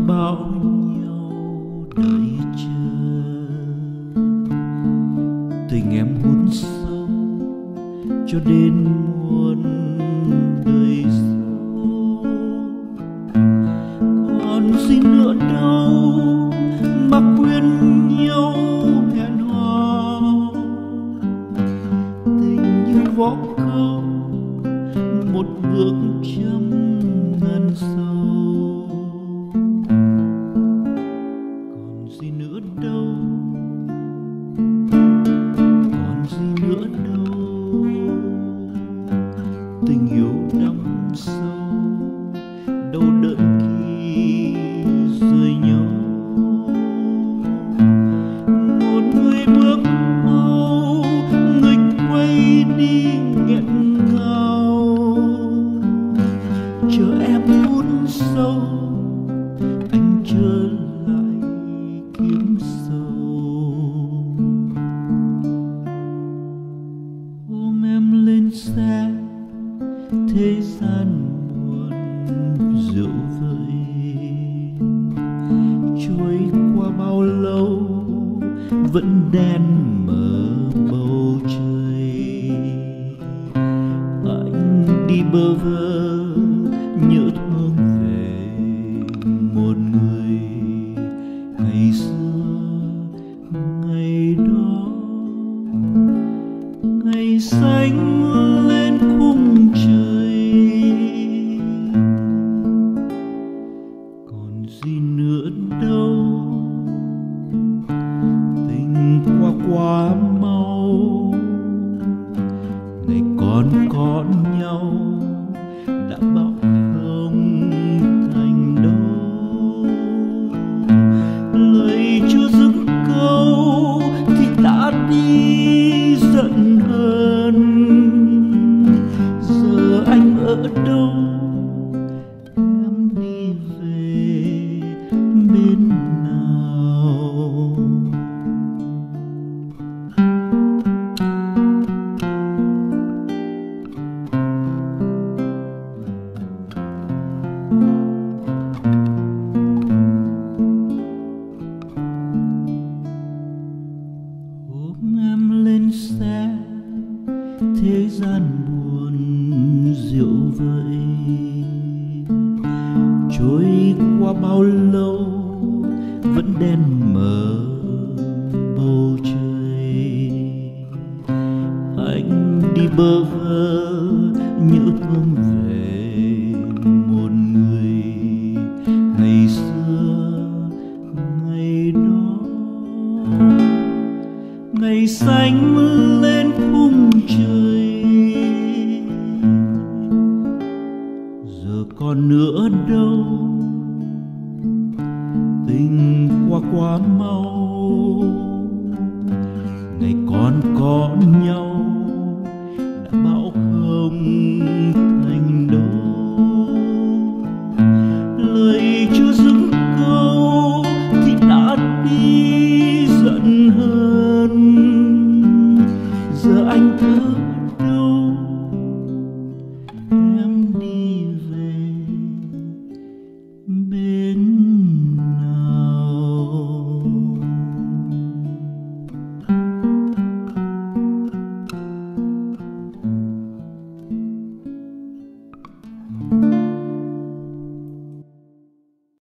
bao nhau đợi chờ, tình em hút sâu cho đến muôn đời sau. Còn gì nữa đâu mà khuyên nhau hẹn hò, tình như võ câu một bước trăm ngàn sâu. Còn gì nữa đâu, còn gì nữa đâu, tình yêu đắm sâu đâu đợi khi rời nhau. Một người bước mau, người quay đi nghẹn ngào, chờ em hút sâu, anh trở lại kiếm sâu. Ôm em lên xe, thế gian buồn rượu vơi, trôi qua bao lâu vẫn đen mờ bầu trời. Anh đi bơ vơ nhớ thương về một người ngày xưa, ngày đó, ngày xanh lên khung trời. Còn gì nữa đâu, tình qua quá mau, ngày còn nhau đã bảo không thành đâu. Lời chưa dứt câu thì đã đi giận hơn. Giờ anh ở đâu, em đi về bên nào? Ôm em lên xe, thế gian buồn rượu vơi, trôi qua bao lâu vẫn đen mờ bầu trời. Anh đi bơ vơ nhớ thương về một người ngày xưa, ngày đó, ngày xanh lên khung trời. Giờ còn nữa đâu, tình qua quá mau, ngày còn nhau